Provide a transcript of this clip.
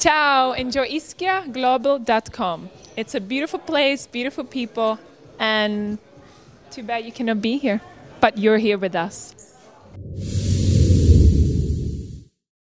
Ciao, enjoy ischiaglobal.com. It's a beautiful place, beautiful people, and too bad you cannot be here, but you're here with us.